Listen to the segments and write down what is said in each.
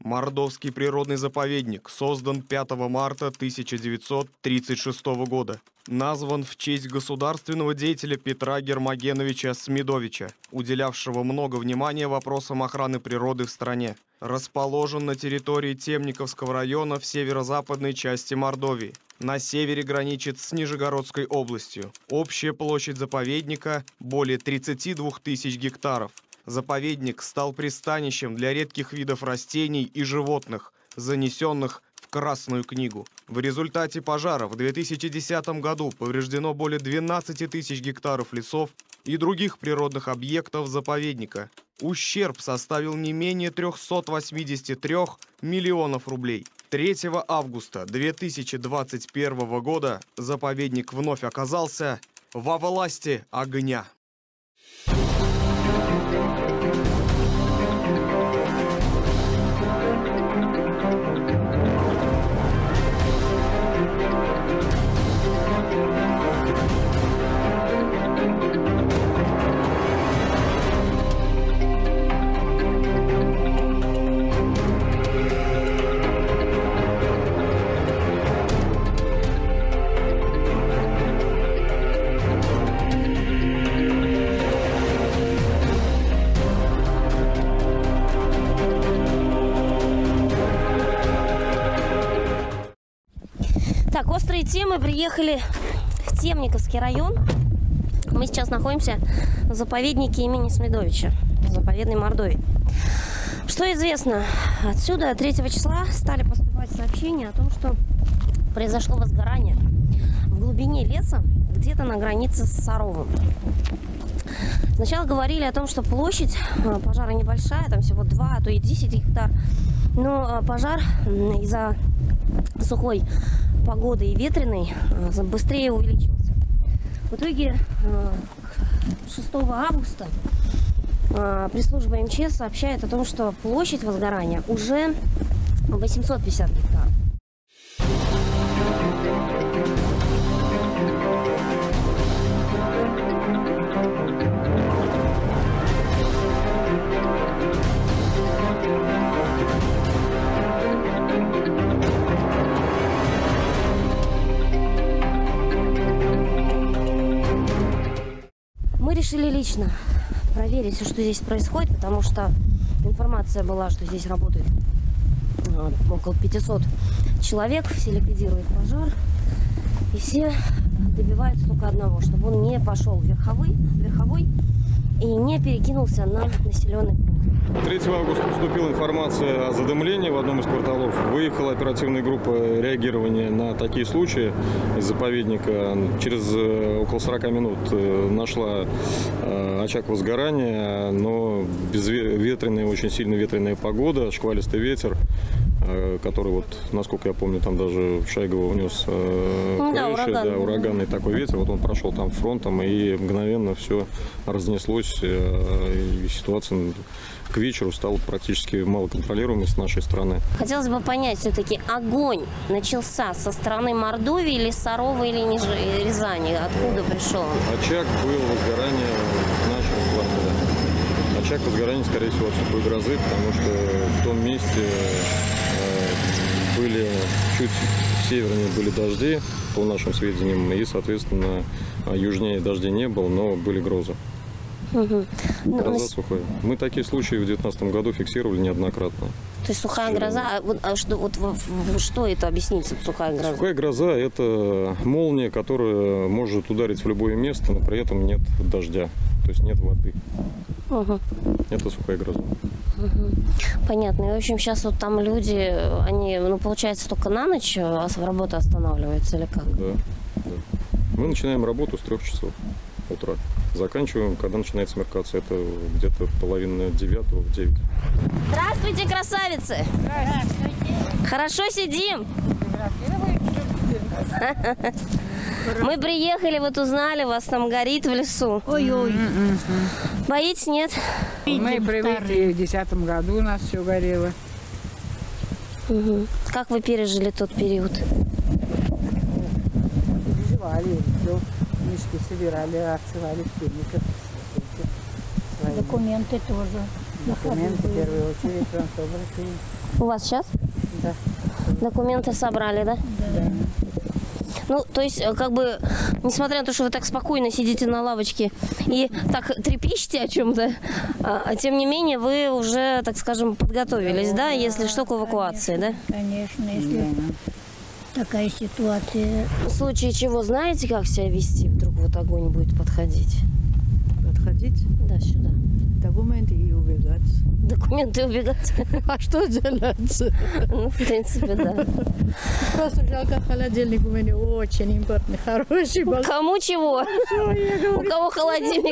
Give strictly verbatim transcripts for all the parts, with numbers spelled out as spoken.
Мордовский природный заповедник создан пятого марта тысяча девятьсот тридцать шестого года. Назван в честь государственного деятеля Петра Гермогеновича Смедовича, уделявшего много внимания вопросам охраны природы в стране. Расположен на территории Темниковского района в северо-западной части Мордовии. На севере граничит с Нижегородской областью. Общая площадь заповедника более тридцати двух тысяч гектаров. Заповедник стал пристанищем для редких видов растений и животных, занесенных в Красную книгу. В результате пожара в две тысячи десятом году повреждено более двенадцати тысяч гектаров лесов и других природных объектов заповедника. Ущерб составил не менее трёхсот восьмидесяти трёх миллионов рублей. третьего августа две тысячи двадцать первого года заповедник вновь оказался во власти огня. Так, острые темы. Приехали в Темниковский район. Мы сейчас находимся в заповеднике имени Смедовича, в заповедной Мордовии. Что известно? Отсюда третьего числа стали поступать сообщения о том, что произошло возгорание в глубине леса, где-то на границе с Саровым. Сначала говорили о том, что площадь пожара небольшая, там всего два, а то и десять гектар. Но пожар из-за сухой погоды и ветреной быстрее увеличился. В итоге шестого августа пресс-служба эм че эс сообщает о том, что площадь возгорания уже восемьсот пятьдесят гектаров. Мы решили лично проверить все, что здесь происходит, потому что информация была, что здесь работает около пятисот человек, все ликвидируют пожар, и все добиваются только одного, чтобы он не пошел верховой, верховой и не перекинулся на населенный пункт. третьего августа поступила информация о задымлении в одном из кварталов. Выехала оперативная группа реагирования на такие случаи из заповедника. Через около сорока минут нашла очаг возгорания, но безветренная, очень сильная ветреная погода, шквалистый ветер, который, вот, насколько я помню, там даже Шайгова унес крыши, да, ураган. Да, ураганный такой ветер. Вот он прошел там фронтом, и мгновенно все разнеслось, и ситуация к вечеру стала практически малоконтролируемой с нашей стороны. Хотелось бы понять, все-таки огонь начался со стороны Мордовии или Сарова, или Ниж... Рязани? Откуда пришел он? Очаг был возгорания в нашем квартале. Очаг возгорания, скорее всего, от сухой грозы, потому что в том месте были чуть севернее были дожди, по нашим сведениям, и, соответственно, южнее дождей не было, но были грозы. Угу. Гроза сухая. Мы такие случаи в две тысячи девятнадцатом году фиксировали неоднократно. То есть сухая гроза, а, вот, а что, вот, что это объяснится, сухая гроза? Сухая гроза – это молния, которая может ударить в любое место, но при этом нет дождя, то есть нет воды. Угу. Это сухая гроза. Угу. Понятно. И, в общем, сейчас вот там люди, они, ну, получается, только на ночь работа останавливается или как? Да, да. Мы начинаем работу с трех часов утра. Заканчиваем, когда начинает смеркаться. Это где-то половина девятого в девять. Здравствуйте, красавицы! Здравствуйте! Хорошо сидим? Мы приехали, вот узнали, вас там горит в лесу. Ой-ой. Боитесь, нет? Мы привыкли, в десятом году у нас все горело. Угу. Как вы пережили тот период? Переживали, все. Мешки собирали, отсылали в Темников. Документы тоже. Документы в первую очередь вам собрали. У вас сейчас? Да. Документы собрали, да? Да. Ну, то есть, э, как бы, несмотря на то, что вы так спокойно сидите на лавочке и так трепещете о чем-то, а, а тем не менее вы уже, так скажем, подготовились, да, если что, к эвакуации, да? Конечно, если такая ситуация. В случае чего знаете, как себя вести? Вдруг вот огонь будет подходить? Подходить, Да, сюда. документы и убегать. Документы убегать? А что делать? Ну, в принципе, да. Просто жалко, холодильник у меня очень импортный, хороший. Кому чего? У кого холодильник?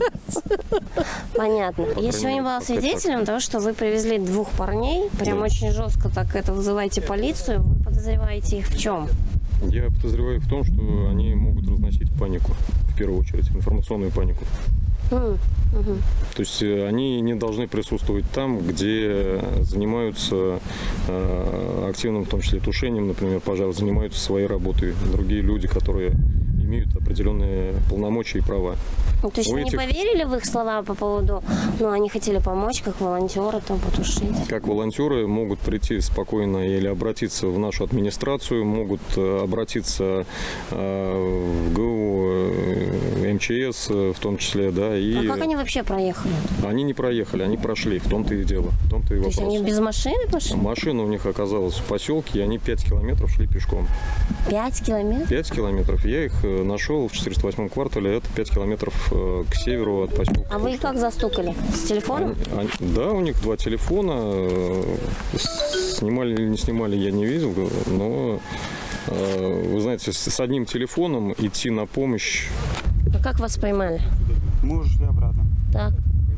Понятно. Я сегодня была свидетелем того, что вы привезли двух парней. Прям очень жестко так это вызываете полицию. Вы подозреваете их в чем? Я подозреваю в том, что они могут разносить панику, в первую очередь, информационную панику. М, мгм. То есть э, они не должны присутствовать там, где занимаются э, активным, в том числе тушением, например, пожар, занимаются своей работой. Другие люди, которые имеют определенные полномочия и права. Ну, то есть У вы не этих- поверили в их слова по поводу, ну, они хотели помочь, как волонтеры там потушить? Как волонтеры могут прийти спокойно или обратиться в нашу администрацию, могут э, обратиться э, в ГУ, э, эм че эс э, в том числе, да, и А как они вообще проехали? они не проехали, они прошли, в том-то и дело, в том-то и То есть вопрос. они без машины пошли? Машина у них оказалась в поселке, и они пять километров шли пешком. Пять километров? пять километров. Я их э, нашел в четыреста восьмом квартале, это пять километров э, к северу от поселка. А вы их как застукали? С телефона? Они- они- да, у них два телефона. э, с- Снимали или не снимали, я не видел, но э, вы знаете, с с одним телефоном идти на помощь. А как вас поймали? Мы уже шли обратно. Так.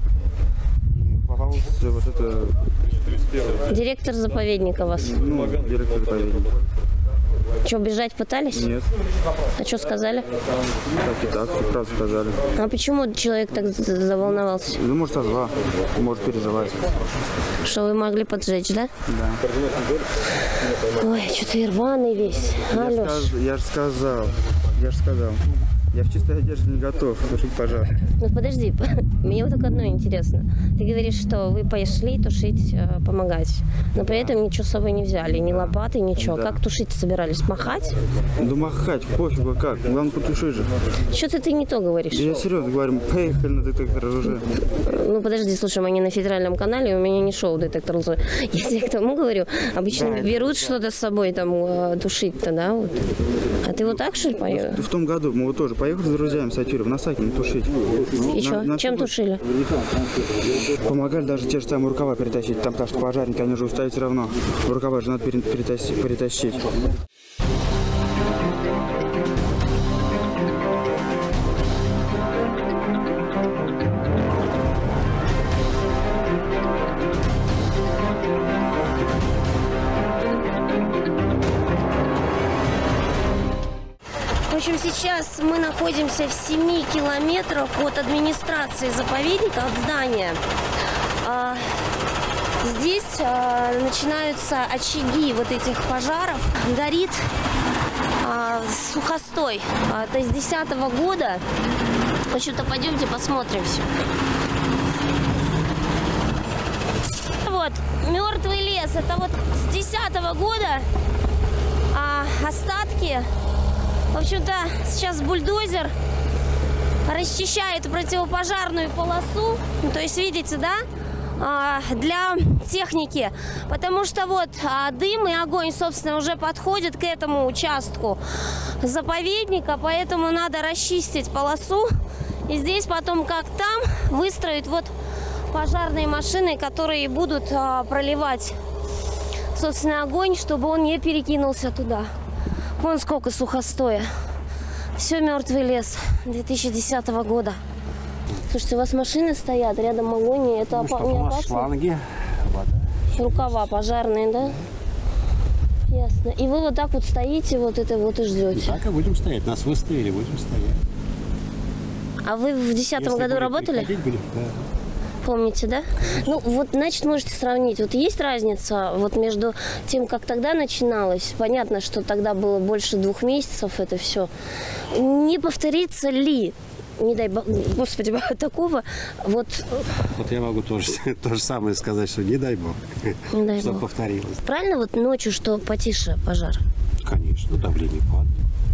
И попался вот это, Директор заповедника вас. ну, директор заповедника. Что, бежать пытались? Нет, А что сказали? так и так, все правду сказали. А почему человек так за- заволновался? Ну, может, со зла, может, переживает. Что вы могли поджечь, да? Да. Ой, что-то и рваный весь. Я, Алёш. сказ- я же сказал, я же сказал. Я в чистой одежде не готов тушить пожар. Ну подожди, мне вот только одно интересно. Ты говоришь, что вы пошли тушить, э, помогать, но при этом ничего с собой не взяли, ни лопаты, ничего. Да. Как тушить собирались? Махать? Да махать, пофигу как, главное потушить же. Что-то ты не то говоришь. Я серьезно говорю, поехали на детектор лжи. Ну подожди, слушай, мы не на федеральном канале, у меня не шоу «Детектор лжи». Я тебе к тому говорю, обычно Да, берут что-то с собой там э, тушить-то, да? Вот. А ты вот так, что ли, поехал? В том году мы вот тоже поехали с друзьями с Атюром на Сакине тушить. И что? На- на Чем что- тушили? Помогали даже те же самые рукава перетащить, там, потому что пожарники, они же устают все равно. Рукава же надо пере- перетащить. перетащить. В общем, сейчас мы находимся в семи километрах от администрации заповедника, от здания. А, Здесь а, начинаются очаги вот этих пожаров. Горит а, сухостой. А, Это с десятого года. В общем-то, пойдемте посмотрим все. Вот, мертвый лес. Это вот с десятого года а, остатки. В общем-то, сейчас бульдозер расчищает противопожарную полосу. Ну, то есть, видите, да, а, для техники. Потому что вот а, дым и огонь, собственно, уже подходят к этому участку заповедника. Поэтому надо расчистить полосу. И здесь потом, как там, выстроить вот пожарные машины, которые будут а, проливать, собственно, огонь, чтобы он не перекинулся туда. Вон сколько сухостоя. Все мертвый лес две тысячи десятого года. Слушайте, у вас машины стоят, рядом огонь, и это опа- не опасно? Шланги. Рукава пожарные, да? Ясно. И вы вот так вот стоите, вот это вот и ждете. Так и будем стоять. Нас выставили, будем стоять. А вы в десятом Если году будут работали? приходить, будем, да. Помните, да? Ну, вот, значит, можете сравнить. Вот есть разница вот между тем, как тогда начиналось. Понятно, что тогда было больше двух месяцев это все. Не повторится ли не дай бог, господи, такого, вот... Вот я могу тоже то же самое сказать, что не дай бог, Не дай что бог. повторилось. Правильно вот ночью, что потише пожар? Конечно, давление падает.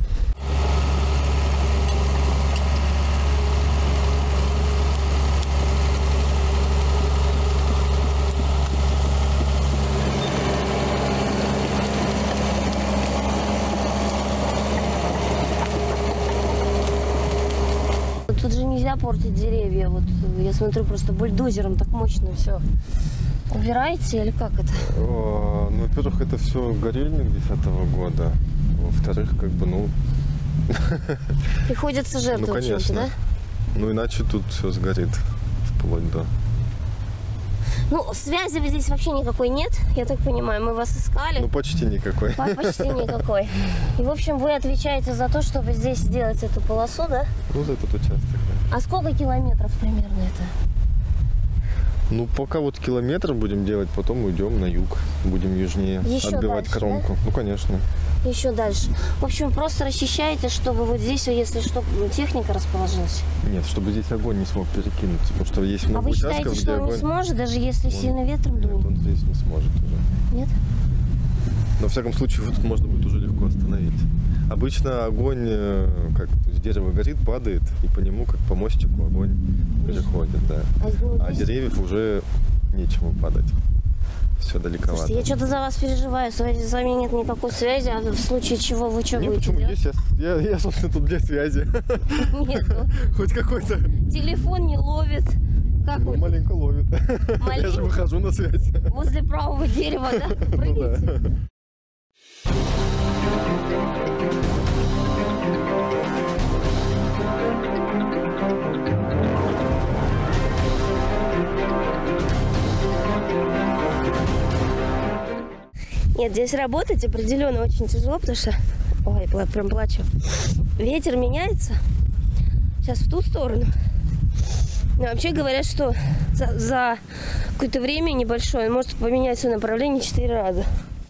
Тут же нельзя портить деревья. Вот я смотрю, просто бульдозером так мощно все. Убираете или как это? О, ну, во-первых, это все горельник десятого года. Во-вторых, как бы, ну... Приходится жертвовать ну, чем-то, да? Ну, иначе тут все сгорит вплоть до... Ну, связи здесь вообще никакой нет, я так понимаю. Мы вас искали. Ну, почти никакой. Почти никакой. И, в общем, вы отвечаете за то, чтобы здесь сделать эту полосу, да? Ну, за этот участок, да. А сколько километров примерно это? Ну, пока вот километр будем делать, потом уйдем на юг. Будем южнее Еще отбивать дальше, кромку. Да? Ну, конечно. Еще дальше. В общем, просто расчищаете, чтобы вот здесь, если что, техника расположилась. Нет, чтобы здесь огонь не смог перекинуться. Потому что есть А много вы участков, считаете, где что он огонь... не сможет, даже если он... сильно ветром Нет, дует? он здесь не сможет уже. Нет? Но, во всяком случае, вот тут можно будет уже легко остановить. Обычно огонь, как с дерева горит, падает, и по нему, как по мостику, огонь переходит, да. А, а деревьев уже нечему падать. Все далековато. Слушайте, я что-то за вас переживаю. С вами, с вами нет никакой связи, а в случае чего вы что Нет, будете почему? делать? Есть, я, я, я, собственно, тут для связи. Нет, хоть какой-то. Телефон не ловит. Как ну, вы? Маленько ловит. Маленько? Я же выхожу на связь. Возле правого дерева, да? Прыгайте. Нет, здесь работать определенно очень тяжело, потому что... Ой, я прям плачу. Ветер меняется. Сейчас в ту сторону. Но вообще говорят, что за, за какое-то время небольшое он может поменять свое направление четыре раза.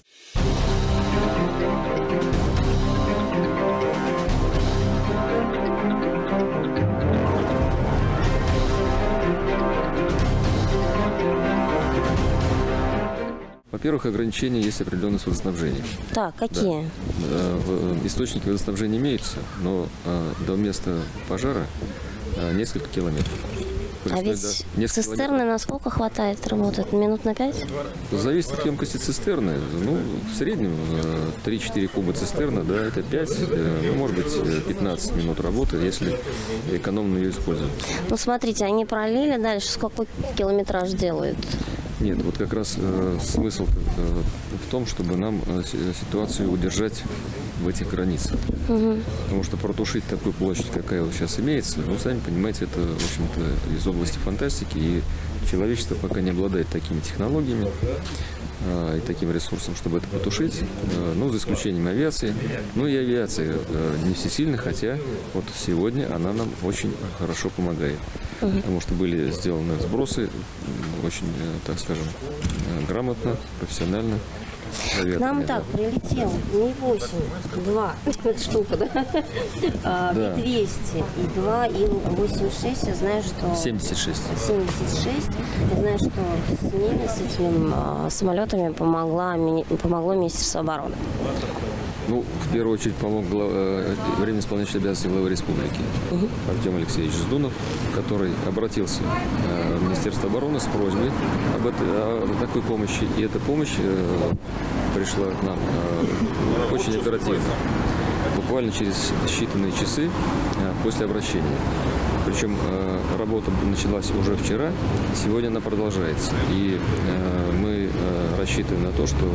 Во-первых, ограничения есть определенные с водоснабжением. Так, какие? Да. Источники водоснабжения имеются, но до места пожара несколько километров. А ведь да, цистерны насколько хватает работать? Минут на пять? Зависит от емкости цистерны. Ну, в среднем три-четыре куба цистерна, да, это пять, ну, может быть, пятнадцать минут работы, если экономно ее использовать. Ну, смотрите, они пролили дальше, сколько километраж делают? Нет, вот как раз э, смысл э, в том, чтобы нам э, ситуацию удержать в этих границах. Угу. Потому что протушить такую площадь, какая вот сейчас имеется, ну, сами понимаете, это, в общем-то, из области фантастики, и человечество пока не обладает такими технологиями э, и таким ресурсом, чтобы это потушить, э, ну, за исключением авиации. Ну, и авиация э, не всесильна, хотя вот сегодня она нам очень хорошо помогает. Угу. Потому что были сделаны сбросы очень, так скажем, грамотно, профессионально. К нам так прилетел Ми восемь, два штука, да? А, да. Би двести и два Ил восемьдесят шесть, я знаю, что... семьдесят шесть. семьдесят шесть. Я знаю, что с ними, с этими а, самолетами помогла, помогло Министерство обороны. Ну, в первую очередь помог глав... временно исполняющий обязанности главы республики угу. Артем Алексеевич Ждунов, который обратился в Министерство обороны с просьбой об этой, о такой помощи. И эта помощь пришла к нам очень оперативно, буквально через считанные часы после обращения. Причем работа началась уже вчера, сегодня она продолжается. И мы рассчитываем на то, что,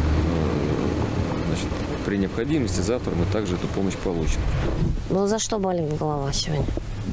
значит, при необходимости завтра мы также эту помощь получим. Ну, за что болит голова сегодня?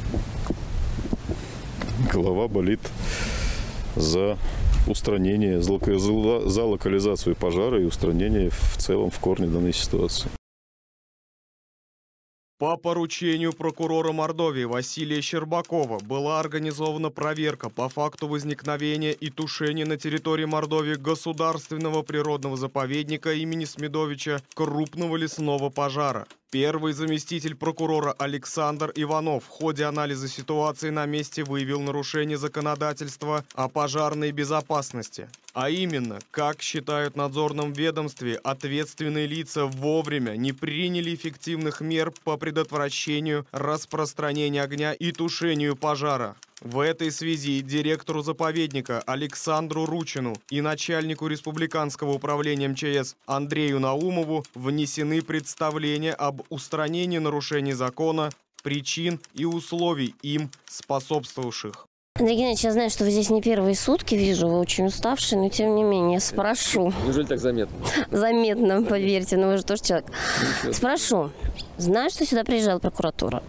Голова болит за устранение, за локализацию пожара и устранение в целом в корне данной ситуации. По поручению прокурора Мордовии Василия Щербакова была организована проверка по факту возникновения и тушения на территории Мордовии государственного природного заповедника имени Смедовича крупного лесного пожара. Первый заместитель прокурора Александр Иванов в ходе анализа ситуации на месте выявил нарушение законодательства о пожарной безопасности. А именно, как считают в надзорном ведомстве, ответственные лица вовремя не приняли эффективных мер по предотвращению распространения огня и тушению пожара. В этой связи директору заповедника Александру Ручину и начальнику Республиканского управления эм че эс Андрею Наумову внесены представления об устранении нарушений закона, причин и условий им способствовавших. Андрей Геннадьевич, я знаю, что вы здесь не первые сутки, вижу, вы очень уставший, но тем не менее спрошу. Неужели так заметно? Заметно, поверьте, но вы же тоже человек. Sпрошу, знаю, что сюда приезжала прокуратура?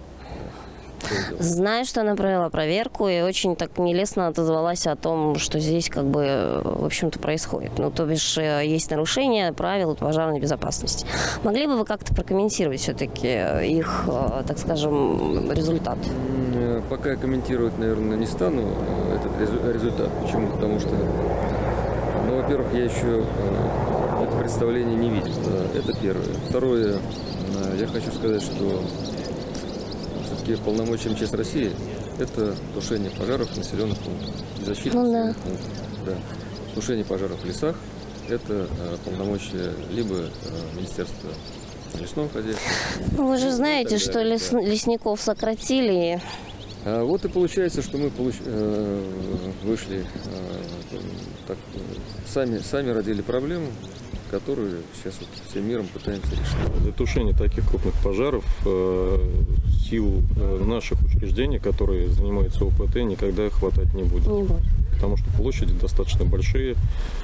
Знаю, что она провела проверку и очень так нелестно отозвалась о том, что здесь как бы, в общем-то, происходит. Ну, то бишь, есть нарушение правил пожарной безопасности. Могли бы вы как-то прокомментировать все-таки их, так скажем, результат? Пока я комментировать, наверное, не стану этот результат. Почему? Потому что, ну, во-первых, я еще это представление не видел. Это первое. Второе, я хочу сказать, что все-таки полномочия эм че эс России – это тушение пожаров в населенных пунктах, защита ну, населенных да. пунктов. Да. Тушение пожаров в лесах – это полномочия либо Министерства лесного хозяйства. Ну, вы же знаете, что далее, лес, да. лесников сократили. А вот и получается, что мы получ... вышли, так, сами, сами родили проблему, которую сейчас вот всем миром пытаемся решить. Для тушения таких крупных пожаров э, сил э, наших учреждений, которые занимаются о пэ тэ, никогда хватать не будет. Не будет. Потому что площади достаточно большие,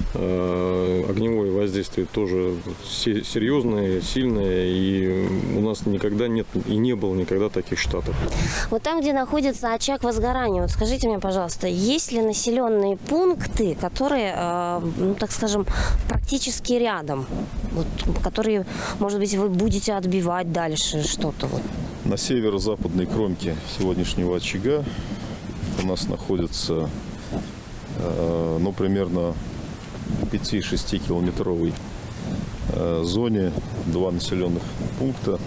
э, огневое воздействие тоже серьезное, сильное, и у нас никогда нет и не было никогда таких штатов. Вот там, где находится очаг возгорания, вот скажите мне, пожалуйста, есть ли населенные пункты, которые, э, ну, так скажем, практически рядом, вот, которые, может быть, вы будете отбивать дальше что-то? Вот. На северо-западной кромке сегодняшнего очага у нас находится ну, примерно в пяти-шести километровой зоне два населенных пункта: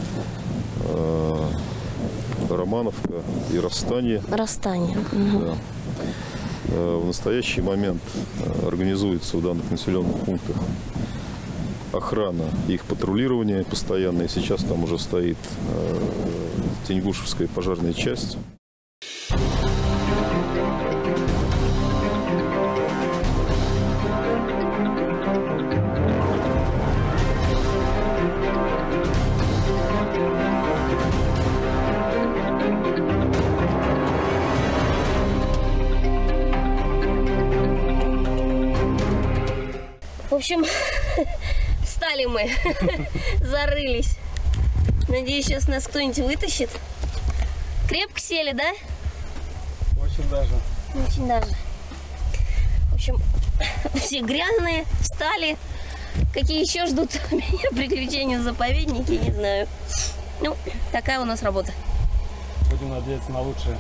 Романовка и Расстанье. Расстанье. Да. В настоящий момент организуется в данных населенных пунктах охрана, их патрулирование постоянное. Сейчас там уже стоит Тенгушевская пожарная часть. В общем, встали мы, зарылись. Надеюсь, сейчас нас кто-нибудь вытащит. Крепко сели, да? Очень даже. Очень даже. В общем, все грязные, встали. Какие еще ждут меня приключения в заповеднике, не знаю. Ну, такая у нас работа. Будем надеяться на лучшее.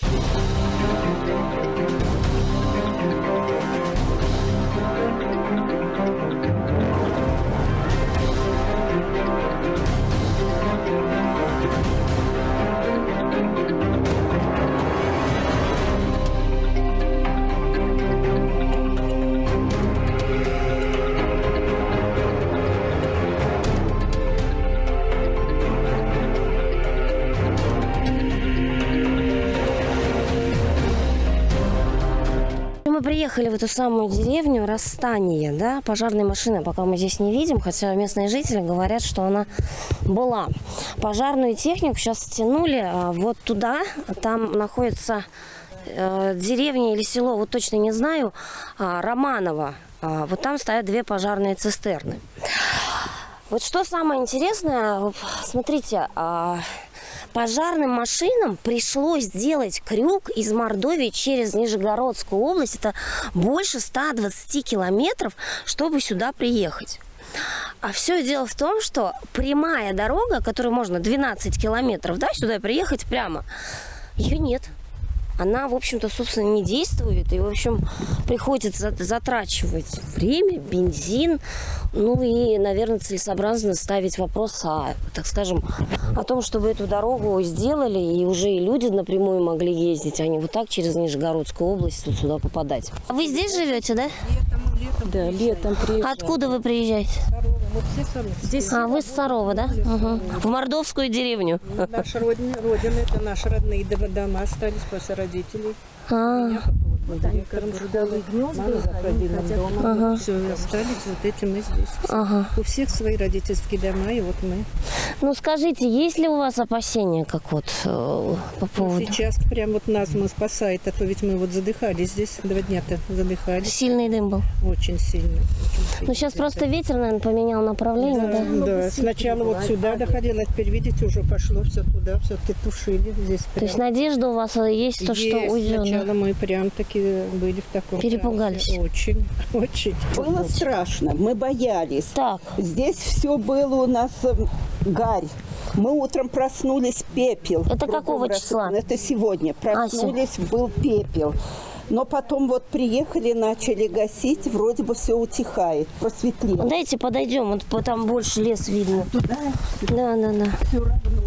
Мы приехали в эту самую деревню Расстанье, да, пожарной машины пока мы здесь не видим, хотя местные жители говорят, что она была. Пожарную технику сейчас стянули а, вот туда, там находится э, деревня или село, вот точно не знаю, а, Романово. А, вот там стоят две пожарные цистерны. Вот что самое интересное, смотрите, а, пожарным машинам пришлось сделать крюк из Мордовии через Нижегородскую область. Это больше ста двадцати километров, чтобы сюда приехать. А все дело в том, что прямая дорога, которую можно двенадцать километров, да, сюда приехать прямо, ее нет. Она, в общем-то, собственно, не действует. И, в общем, приходится затрачивать время, бензин. Ну и, наверное, целесообразно ставить вопрос о, так скажем, о том, чтобы эту дорогу сделали, и уже и люди напрямую могли ездить, а не вот так через Нижегородскую область вот сюда попадать. А вы здесь живете, да? Летом, летом да, летом приезжаем. Откуда вы приезжаете? Мы все Сарова. Здесь а, вы с Сарова, да? Угу. В Мордовскую деревню. Наша родина, родина, это наши родные дома остались после родителей. А. Меня вот директором школы, мама за родильным домом. Ага. Все, остались вот этим мы здесь. Ага. У всех свои родительские дома, и вот мы. Ну скажите, есть ли у вас опасения, как вот э, по поводу? Сейчас прям вот нас мы спасает, а то ведь мы вот задыхались здесь, два дня-то задыхались. Сильный дым был? Очень сильный. Ну сейчас просто ветер, наверное, поменял направление, да? Да, да. Сначала вот сюда доходило, а теперь, видите, уже пошло все туда, все-таки тушили здесь. Прям. То есть надежда у вас есть, то, есть, что уйдет? Сначала мы прям-таки были в таком перепугались? Трансе. Очень, очень. Было страшно, мы боялись. Так. Здесь все было у нас гарь. Мы утром проснулись, пепел. Это какого числа? Это сегодня. Проснулись, а, был пепел. Но потом вот приехали, начали гасить, вроде бы все утихает, просветлело. Дайте подойдем, вот там больше лес видно. Туда? Да, да, да. Все равно.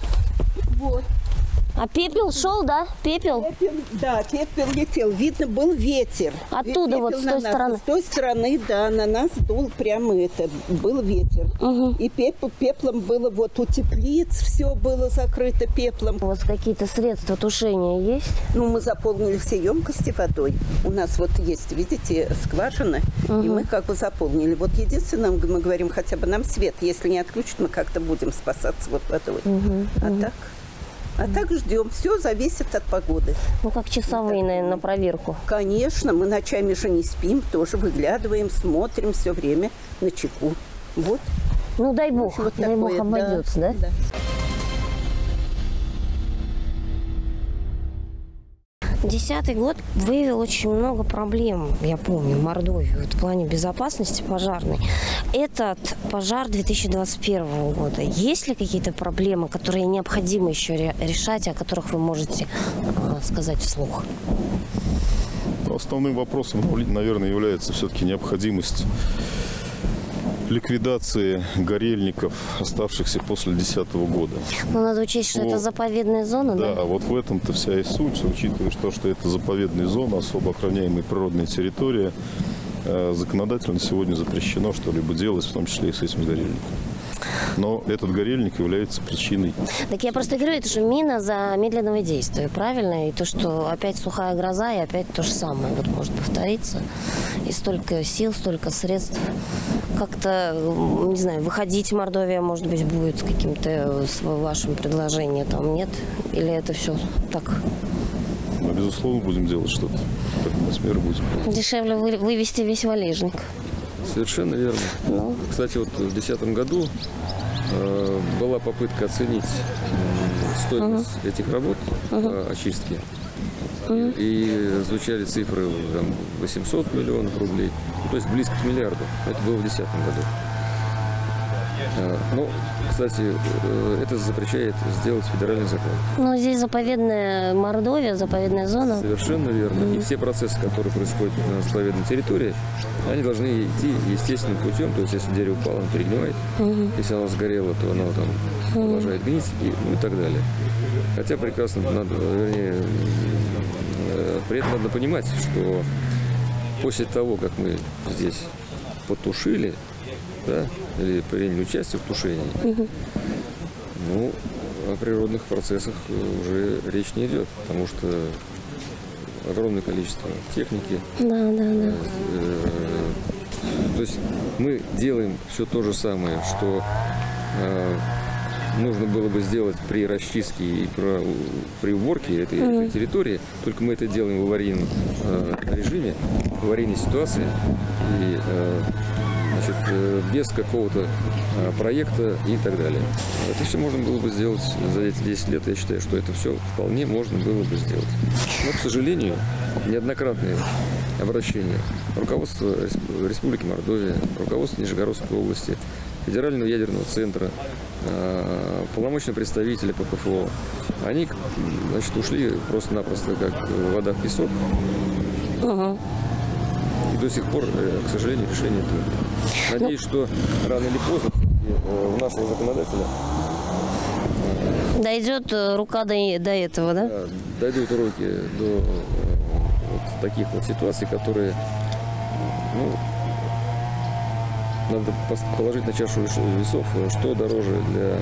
Вот. А пепел шел, да? Пепел? Пепел, да, пепел летел. Видно, был ветер. Оттуда, пепел вот с той стороны. С той стороны, да, на нас дул прямо это. Был ветер. Угу. И пепел, пеплом было вот у теплиц, все было закрыто пеплом. У вас какие-то средства тушения есть? Ну, мы заполнили все емкости водой. У нас вот есть, видите, скважина, угу. И мы как бы заполнили. Вот единственное, мы говорим, хотя бы нам свет, если не отключат, мы как-то будем спасаться вот водой. Угу. А угу. так... А так ждем. Все зависит от погоды. Ну, как часовые, наверное, на проверку. Конечно, мы ночами же не спим, тоже выглядываем, смотрим все время на чеку. Вот. Ну, дай бог, вот дай такое, бог обойдется, да? да? Десятый год выявил очень много проблем, я помню, в Мордовии, вот в плане безопасности пожарной. Этот пожар две тысячи двадцать первого года. Есть ли какие-то проблемы, которые необходимо еще решать, о которых вы можете э, сказать вслух? Основным вопросом, наверное, является все-таки необходимость ликвидации горельников, оставшихся после две тысячи десятого года. Но надо учесть, что вот. Это заповедная зона, да? Да, вот в этом-то вся и суть, учитывая, что, что это заповедная зона, особо охраняемая природная территория, законодательно сегодня запрещено что-либо делать, в том числе и с этим горельником. Но этот горельник является причиной. Так я просто говорю, это же мина замедленного действия, правильно? И то, что опять сухая гроза, и опять то же самое вот может повториться. И столько сил, столько средств. Как-то, не знаю, выходить в Мордовия, может быть, будет с каким-то с вашим предложением, там нет? Или это все так? Мы, безусловно, будем делать что-то. Как мы с меры будем. Дешевле вы, вывести весь валежник. Совершенно верно. Ну. Кстати, вот в две тысячи десятом году э, была попытка оценить э, стоимость uh-huh. этих работ uh-huh. по очистке. Uh-huh. И звучали цифры там, восемьсот миллионов рублей, ну, то есть близко к миллиарду. Это было в две тысячи десятом году. Э, ну, кстати, э, это запрещает сделать федеральный закон. Ну, здесь заповедная Мордовия, заповедная зона. Совершенно верно. Mm-hmm. И все процессы, которые происходят на заповедной территории, они должны идти естественным путем. То есть, если дерево упало, оно перегнивает. Mm-hmm. Если оно сгорело, то оно там продолжает гнить и, ну, и так далее. Хотя прекрасно надо, вернее, э, при этом надо понимать, что после того, как мы здесь потушили, да, или приняли участие в тушении, угу. ну, о природных процессах уже речь не идет, потому что огромное количество техники. Да, да, да. Э, то есть мы делаем все то же самое, что э, нужно было бы сделать при расчистке и про, при уборке этой, угу. этой территории, только мы это делаем в аварийном э, режиме, в аварийной ситуации. И, э, Значит, без какого-то проекта и так далее. Это все можно было бы сделать за эти десять лет. Я считаю, что это все вполне можно было бы сделать. Но, к сожалению, неоднократные обращения руководства Республики Мордовия, руководства Нижегородской области Федерального ядерного центра, полномочные представители по ПФО, они, значит, ушли просто-напросто как вода в песок. Угу. И до сих пор, к сожалению, решение нет. Надеюсь, что рано или поздно у нашего законодателя дойдет рука до, до этого, да? Дойдут руки до вот таких вот ситуаций, которые, ну, надо положить на чашу весов, что дороже для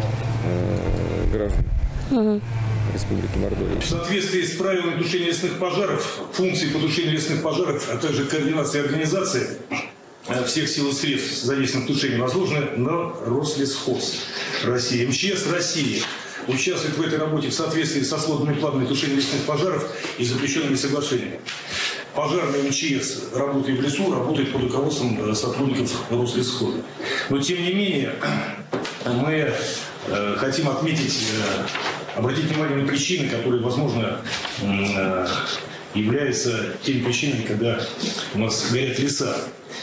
э, граждан угу. Республики Мордовия. В соответствии с правилами тушения лесных пожаров, функции по тушению лесных пожаров, а также координации организации всех сил и средств, задействованных в тушении, возложены на Рослесхоз России. МЧС России участвует в этой работе в соответствии со сводными планами тушения лесных пожаров и заключенными соглашениями. Пожарный МЧС, работая в лесу, работает под руководством сотрудников Рослесхоза. Но, тем не менее, мы э, хотим отметить, э, обратить внимание на причины, которые, возможно, э, являются теми причинами, когда у нас горят леса.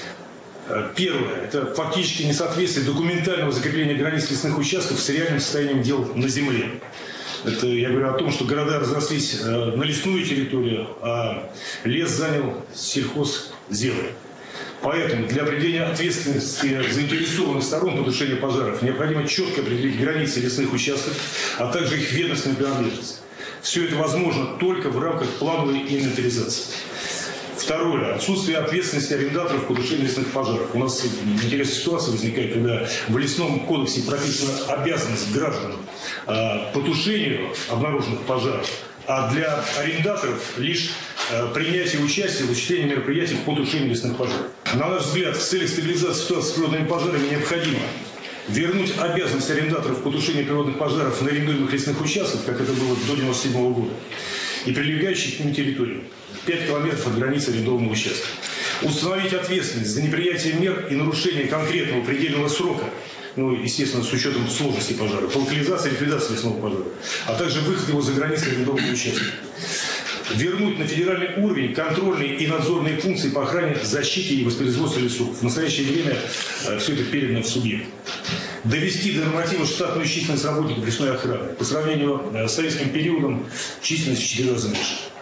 Первое – это фактически несоответствие документального закрепления границ лесных участков с реальным состоянием дел на земле. Это я говорю о том, что города разрослись на лесную территорию, а лес занял сельхозземлю. Поэтому для определения ответственности заинтересованных сторон по тушению пожаров необходимо четко определить границы лесных участков, а также их ведомственную принадлежность. Все это возможно только в рамках плановой инвентаризации. Второе. Отсутствие ответственности арендаторов по тушению лесных пожаров. У нас интересная ситуация возникает, когда в лесном кодексе прописана обязанность граждан э, по тушению обнаруженных пожаров, а для арендаторов лишь э, принятие участия в осуществлении мероприятий по тушению лесных пожаров. На наш взгляд, в целях стабилизации ситуации с природными пожарами необходимо вернуть обязанность арендаторов по тушению природных пожаров на арендуемых лесных участках, как это было до девяносто седьмого года, и прилегающих к ним территорию. пять километров от границы арендованного участка. Установить ответственность за неприятие мер и нарушение конкретного предельного срока, ну, естественно, с учетом сложности пожара, по локализации и ликвидации лесного пожара, а также выход его за границы арендованного участка. Вернуть на федеральный уровень контрольные и надзорные функции по охране, защите и воспроизводству лесов. В настоящее время э, все это передано в субъект. Довести до норматива штатную численность работников лесной охраны. По сравнению э, с советским периодом численность в четыре раза меньше.